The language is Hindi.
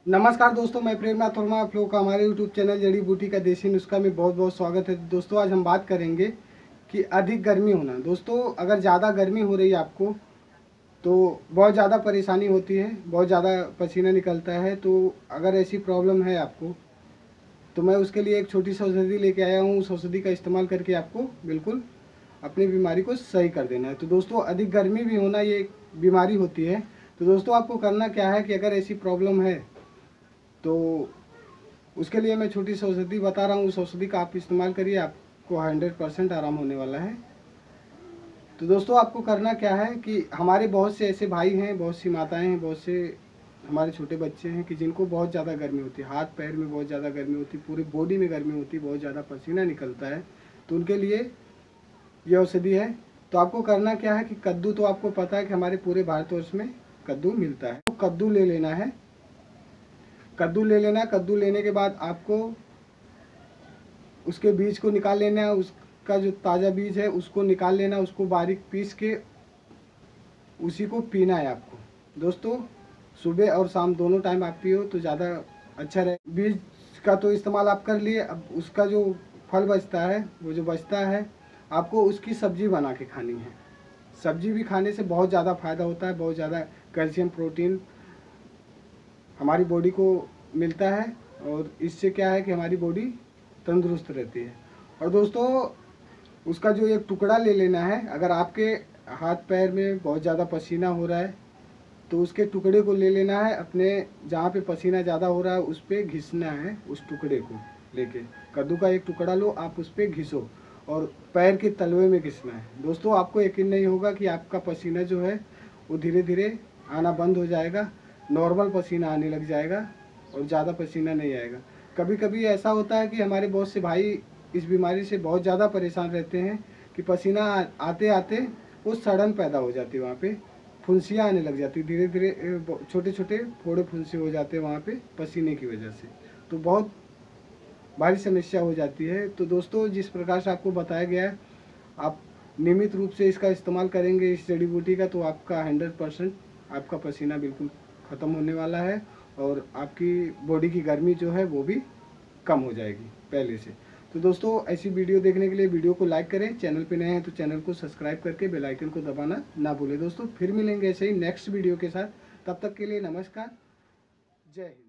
नमस्कार दोस्तों, मैं प्रेमनाथ वर्मा। आप लोगों का हमारे यूट्यूब चैनल जड़ी बूटी का देसी नुस्खा में बहुत बहुत स्वागत है। दोस्तों आज हम बात करेंगे कि अधिक गर्मी होना। दोस्तों अगर ज़्यादा गर्मी हो रही है आपको तो बहुत ज़्यादा परेशानी होती है, बहुत ज़्यादा पसीना निकलता है। तो अगर ऐसी प्रॉब्लम है आपको तो मैं उसके लिए एक छोटी सी औषधि लेके आया हूँ। उस औषधि का इस्तेमाल करके आपको बिल्कुल अपनी बीमारी को सही कर देना है। तो दोस्तों अधिक गर्मी भी होना ये एक बीमारी होती है। तो दोस्तों आपको करना क्या है कि अगर ऐसी प्रॉब्लम है तो उसके लिए मैं छोटी सी औषधि बता रहा हूँ। उस औषधि का आप इस्तेमाल करिए, आपको 100% आराम होने वाला है। तो दोस्तों आपको करना क्या है कि हमारे बहुत से ऐसे भाई हैं, बहुत सी माताएं हैं, बहुत से हमारे छोटे बच्चे हैं कि जिनको बहुत ज़्यादा गर्मी होती है, हाथ पैर में बहुत ज़्यादा गर्मी होती है, पूरी बॉडी में गर्मी होती है, बहुत ज़्यादा पसीना निकलता है। तो उनके लिए ये औषधि है। तो आपको करना क्या है कि कद्दू, तो आपको पता है कि हमारे पूरे भारतवर्ष में कद्दू मिलता है। तो कद्दू ले लेना है, कद्दू ले लेना है। कद्दू लेने के बाद आपको उसके बीज को निकाल लेना है। उसका जो ताज़ा बीज है उसको निकाल लेना, उसको बारीक पीस के उसी को पीना है आपको। दोस्तों सुबह और शाम दोनों टाइम आप पियो तो ज़्यादा अच्छा रहे। बीज का तो इस्तेमाल आप कर लिए, अब उसका जो फल बचता है, वो जो बचता है आपको उसकी सब्जी बना के खानी है। सब्जी भी खाने से बहुत ज़्यादा फ़ायदा होता है, बहुत ज़्यादा कैल्शियम प्रोटीन हमारी बॉडी को मिलता है और इससे क्या है कि हमारी बॉडी तंदुरुस्त रहती है। और दोस्तों उसका जो एक टुकड़ा ले लेना है। अगर आपके हाथ पैर में बहुत ज़्यादा पसीना हो रहा है तो उसके टुकड़े को ले लेना है, अपने जहाँ पे पसीना ज़्यादा हो रहा है उस पर घिसना है। उस टुकड़े को लेके कद्दू का एक टुकड़ा लो, आप उस पर घिसो और पैर के तलवे में घिसना है। दोस्तों आपको यकीन नहीं होगा कि आपका पसीना जो है वो धीरे धीरे आना बंद हो जाएगा, नॉर्मल पसीना आने लग जाएगा और ज़्यादा पसीना नहीं आएगा। कभी कभी ऐसा होता है कि हमारे बहुत से भाई इस बीमारी से बहुत ज़्यादा परेशान रहते हैं कि पसीना आते आते वो सड़न पैदा हो जाती है, वहाँ पे फुंसियाँ आने लग जाती, धीरे धीरे छोटे छोटे फोड़े फुंसे हो जाते हैं वहाँ पे पसीने की वजह से। तो बहुत भारी समस्या हो जाती है। तो दोस्तों जिस प्रकार से आपको बताया गया है, आप नियमित रूप से इसका इस्तेमाल करेंगे इस जड़ी बूटी का, तो आपका 100% आपका पसीना बिल्कुल ख़त्म होने वाला है और आपकी बॉडी की गर्मी जो है वो भी कम हो जाएगी पहले से। तो दोस्तों ऐसी वीडियो देखने के लिए वीडियो को लाइक करें, चैनल पे नए हैं तो चैनल को सब्सक्राइब करके बेल आइकन को दबाना ना भूलें। दोस्तों फिर मिलेंगे ऐसे ही नेक्स्ट वीडियो के साथ, तब तक के लिए नमस्कार, जय हिंद।